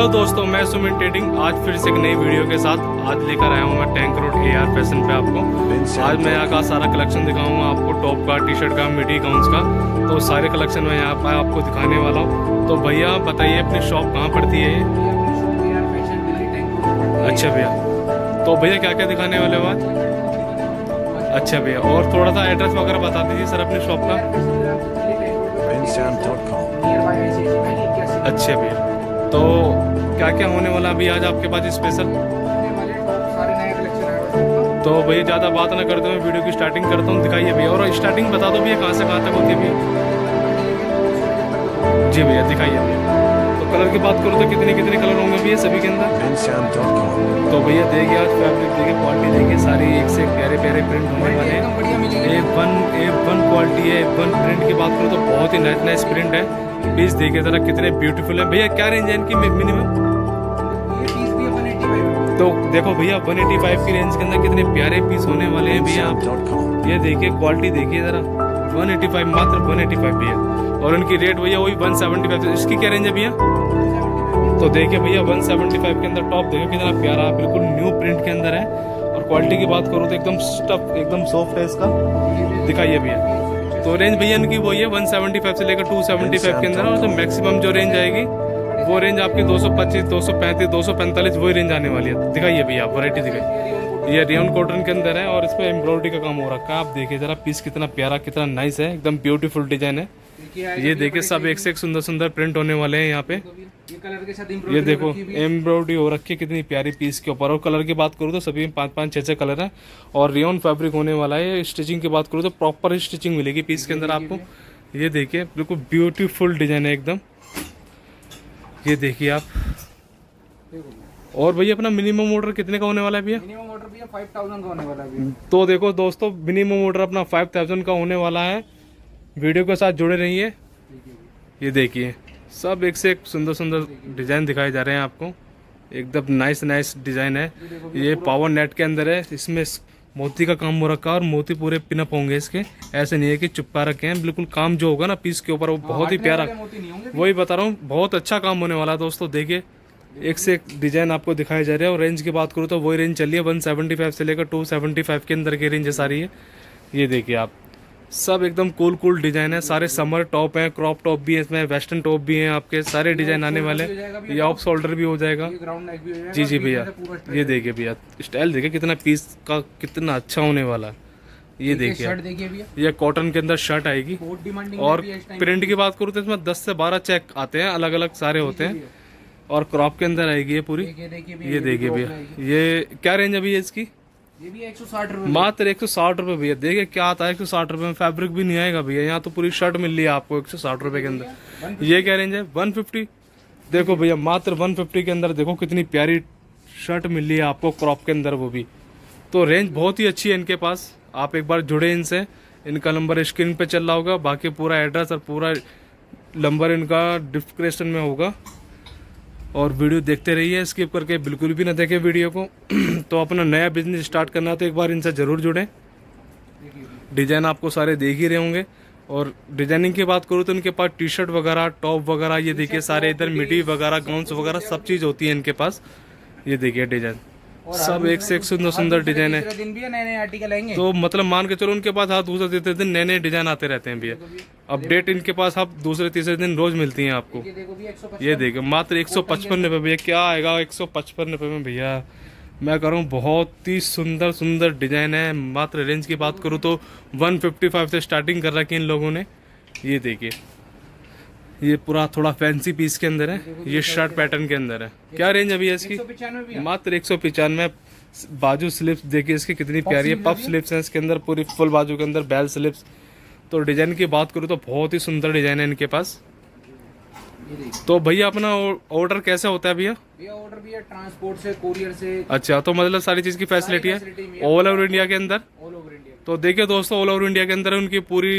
Hello दोस्तों, मैं Sumit trading आज फिर से एक नई वीडियो के साथ आज लेकर आया हूँ मैं टैंक रोड AR फैशन पे आपको। आज मैं यहाँ का सारा कलेक्शन दिखाऊंगा आपको, टॉप का, टी शर्ट का, मिडी गाउन्स का। तो सारे कलेक्शन मैं यहाँ पर आपको दिखाने वाला हूँ। तो भैया बताइए अपनी शॉप कहाँ पड़ती है? अच्छा भैया, तो भैया क्या क्या दिखाने वाले हो आज? अच्छा भैया, और थोड़ा सा एड्रेस वगैरह बता दीजिए सर अपनी शॉप का। अच्छा भैया, तो क्या क्या होने वाला अभी आज आपके पास स्पेशल? तो भैया ज़्यादा बात ना करते हुए वीडियो की स्टार्टिंग करता हूँ, दिखाइए भैया। और स्टार्टिंग बता दो भैया, कहाँ से कहाँ तक होती है भैया? जी भैया दिखाइए भैया। तो कलर की बात करूँ तो कितने कितने कलर होंगे भैया सभी के अंदर? तो भैया देखिए आज फैब्रिक देखिए, क्वालिटी देखिए, सारी एक से प्यारे प्यारे प्रिंट होने वाले हैं। A1 क्वालिटी है। A1 प्रिंट की बात करूँ तो बहुत ही नाइस प्रिंट है। पीस देखिए जरा कितने ब्यूटीफुल है भैया। क्या रेंज है इनकी मिनिमम? तो देखो भैया 185 की रेंज के अंदर कितने प्यारे पीस होने वाले हैं भैया। आप ये देखिए, क्वालिटी देखिए जरा, 185, मात्र 185 भैया। और उनकी रेट भैया वही 175। इसकी क्या रेंज है भैया? तो देखिए भैया 175 के अंदर टॉप देखो कितना प्यारा, बिल्कुल न्यू प्रिंट के अंदर है। और क्वालिटी की बात करूँ तो एकदम स्टफ, एकदम सॉफ्ट है इसका। दिखाइए भैया। तो रेंज भैया इनकी वही है 175 से लेकर 275 के अंदर। और जो मैक्सिमम जो रेंज आएगी वो रेंज आपकी 225, 235, 245 वही रेंज आने वाली है। दिखाइए भैया, वैरायटी दिखाइए। ये रेयन कॉटन के अंदर है और इस पर एम्ब्रॉयडरी का काम हो रखा है। आप देखिए जरा पीस कितना प्यारा, कितना नाइस है, एकदम ब्यूटीफुल डिजाइन है। ये देखिए सब एक से एक सुंदर सुंदर प्रिंट होने वाले हैं यहाँ पे। ये देखो एम्ब्रॉयडरी हो रखी है कितनी प्यारी पीस के ऊपर। और कलर की बात करूँ तो सभी 5-5, 6-6 कलर है। और रेयन फैब्रिक होने वाला है। स्टिचिंग की बात करूँ तो प्रॉपर स्टिचिंग मिलेगी पीस के अंदर आपको। ये देखिए बिल्कुल ब्यूटीफुल डिजाइन है एकदम। ये देखिए आप। और भैया अपना मिनिमम ऑर्डर कितने का होने वाला है भैया? मिनिमम ऑर्डर भैया 5000 का होने वाला है। तो देखो दोस्तों, मिनिमम ऑर्डर अपना 5000 का होने वाला है। वीडियो के साथ जुड़े रहिए। ये देखिए सब एक से एक सुंदर सुंदर डिजाइन दिखाए जा रहे हैं आपको। एकदम नाइस डिजाइन है। ये पावर नेट के अंदर है। इसमें मोती का काम हो रखा है और मोती पूरे पिनअप होंगे इसके। ऐसे नहीं है कि चिपका रखे हैं। बिल्कुल काम जो होगा ना पीस के ऊपर वो बहुत ही प्यारा, वही बता रहा हूँ, बहुत अच्छा काम होने वाला है दोस्तों। देखिए एक से एक डिजाइन आपको दिखाए जा रहे हैं। और रेंज की बात करूँ तो वही रेंज चली है 175 से लेकर 275 के अंदर की रेंज सारी है। ये देखिए आप, सब एकदम कूल डिजाइन है। सारे समर टॉप हैं, क्रॉप टॉप भी है इसमें, वेस्टर्न टॉप भी हैं आपके। सारे डिजाइन आने वाले। ये ऑफ शोल्डर भी हो जाएगा। जी भैया। ये देखिए भैया, स्टाइल देखिए कितना पीस का कितना अच्छा होने वाला है। ये देखिए भैया, ये कॉटन के अंदर शर्ट आएगी। और प्रिंट की बात करूँ तो इसमें 10 से 12 चेक आते हैं, अलग अलग सारे होते हैं। और क्रॉप के अंदर आएगी ये पूरी। ये देखिए भैया, ये क्या रेंज है भैया इसकी? ये भी 160 रुपए, मात्र 160 रुपए भैया। देखिए क्या आता है 160 रुपए में, फैब्रिक भी नहीं आएगा भैया। यहाँ तो पूरी शर्ट मिल रही है आपको 160 रुपए के अंदर। ये क्या रेंज है? 150। देखो भैया मात्र 150 के अंदर देखो कितनी प्यारी शर्ट मिल रही है आपको, क्रॉप के अंदर वो भी। तो रेंज बहुत ही अच्छी है इनके पास। आप एक बार जुड़े इनसे। इनका नंबर स्क्रीन पे चल रहा होगा, बाकी पूरा एड्रेस और पूरा नंबर इनका डिस्क्रिप्शन में होगा। और वीडियो देखते रहिए, स्किप करके बिल्कुल भी ना देखें वीडियो को। तो अपना नया बिजनेस स्टार्ट करना है तो एक बार इनसे जरूर जुड़ें। डिजाइन आपको सारे देख ही रहे होंगे। और डिजाइनिंग की बात करूँ तो इनके पास टी शर्ट वगैरह, टॉप वगैरह, ये देखिए सारे इधर मिडी वगैरह, गाउन्स वगैरह सब चीज होती है इनके पास। ये देखिए डिजाइन सब एक से एक सुंदर डिजाइन है। दिन भी नए आर्टिकल आएंगे। तो मतलब मान के चलो उनके पास हर दूसरे तीसरे दिन नए डिजाइन आते रहते हैं भैया। अपडेट इनके पास आप दूसरे तीसरे दिन रोज मिलती हैं आपको। ये देखो मात्र 155 रुपए भैया। क्या आएगा 155 रुपए में भैया? मैं कह रहा हूँ बहुत ही सुंदर डिजाइन है। मात्र रेंज की बात करूँ तो 155 से स्टार्टिंग कर रखी है इन लोगों ने। ये देखिए, ये पूरा थोड़ा फैंसी पीस के अंदर है। ये शर्ट पैटर्न के अंदर है। क्या रेंज है भैया इसकी? मात्र 195। बाजू स्लिप्स देखिए इसकी कितनी प्यारी है। पफ स्लिप्स हैं इसके अंदर, पूरी फुल बाजू के अंदर बेल स्लिप्स। तो डिजाइन की बात करूँ तो बहुत ही सुंदर डिजाइन है इनके पास। तो भैया अपना ऑर्डर कैसे होता है भैया? ऑर्डर भी है ट्रांसपोर्ट से, कोरियर से। अच्छा, तो मतलब सारी चीज की फैसिलिटी है ऑल ओवर इंडिया के अंदर। तो देखिए दोस्तों, ऑल ओवर इंडिया के अंदर उनकी पूरी।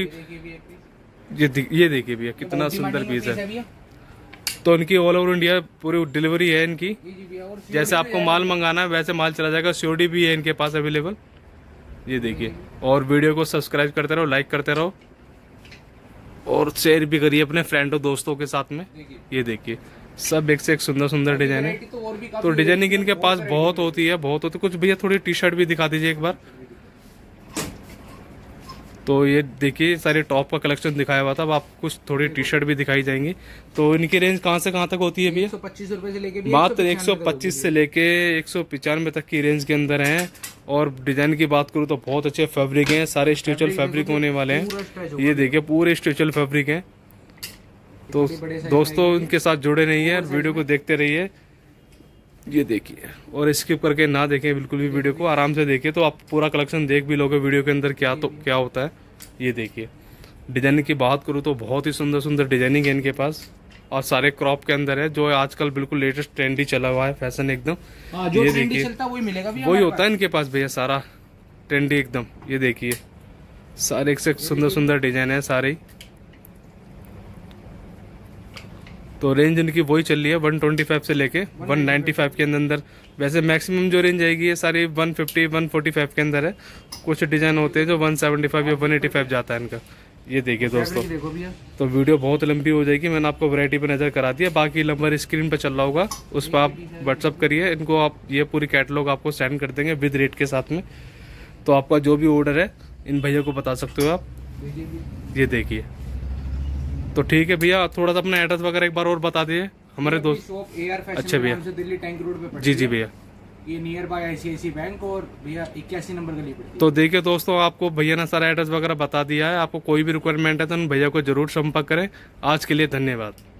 ये देखिए भैया कितना सुंदर पीस है। तो इनकी ऑल ओवर इंडिया पूरी डिलीवरी है इनकी। जैसे आपको माल मंगाना है वैसे माल चला जाएगा। सीओडी भी है इनके पास अवेलेबल। ये देखिए। और वीडियो को सब्सक्राइब करते रहो, लाइक करते रहो। और शेयर भी करिए अपने फ्रेंड और दोस्तों के साथ में। ये देखिए सब एक से एक सुंदर सुंदर डिजाइन है। वैरायटी तो और भी काफी तो डिजाइनिंग है, इनके पास बहुत बहुत होती है, बहुत होती है। कुछ भैया थोड़ी टी शर्ट भी दिखा दीजिए एक बार। तो ये देखिए सारे टॉप का कलेक्शन दिखाया हुआ था, अब आपको कुछ थोड़ी टी शर्ट भी दिखाई जाएंगी। तो इनकी रेंज कहाँ से कहाँ तक होती है भैया? 125 रुपए से लेके मात्र 125 से लेके 195 तक की रेंज के अंदर हैं। और डिजाइन की बात करूँ तो बहुत अच्छे फैब्रिक हैं, सारे स्ट्रेचल फैब्रिक होने वाले हैं। ये देखिए पूरे स्ट्रेचल फैब्रिक हैं। तो दोस्तों इनके साथ जुड़े रहिए, वीडियो को देखते रहिए। ये देखिए और स्किप करके ना देखें बिल्कुल भी, वीडियो को आराम से देखिए तो आप पूरा कलेक्शन देख भी लोगे वीडियो के अंदर क्या होता है। ये देखिए डिजाइनिंग की बात करूँ तो बहुत ही सुंदर सुंदर डिजाइनिंग है इनके पास, और सारे क्रॉप के अंदर है, जो आजकल बिल्कुल लेटेस्ट ट्रेंडी चला हुआ है, फैशन एकदम। ये देखिए वही मिलेगा, वही होता है इनके पास भैया, सारा ट्रेंडी एकदम। ये देखिए सारे एक से सुंदर सुंदर डिजाइन है सारे। तो रेंज इनकी वही चल रही है 125 से लेके 195 के अंदर। वैसे मैक्सिमम जो रेंज आएगी ये सारी 150 145 के अंदर है। कुछ डिजाइन होते हैं जो 175 या 185 जाता है इनका। ये देखिए दोस्तों, देखो भैया। तो वीडियो बहुत लंबी हो जाएगी, मैंने आपको वैरायटी पे नजर करा दिया। बाकी नंबर स्क्रीन पे चल रहा होगा, उस पर आप व्हाट्सअप करिए इनको, आप ये पूरी कैटलॉग आपको सेंड कर देंगे विद रेट के साथ में। तो आपका जो भी ऑर्डर है इन भैया को बता सकते हो आप। ये देखिए तो ठीक है भैया, थोड़ा सा अपना एड्रेस वगैरह एक बार और बता दीजिए हमारे दोस्त। अच्छा भैया, दिल्ली टैंक रोड पे जी जी भैया, ये नियर बाय ICICI बैंक और भैया 81 नंबर गली पे। तो देखिए दोस्तों आपको भैया ने सारा एड्रेस वगैरह बता दिया है। आपको कोई भी रिक्वायरमेंट है तो उन भैया को जरूर संपर्क करें। आज के लिए धन्यवाद।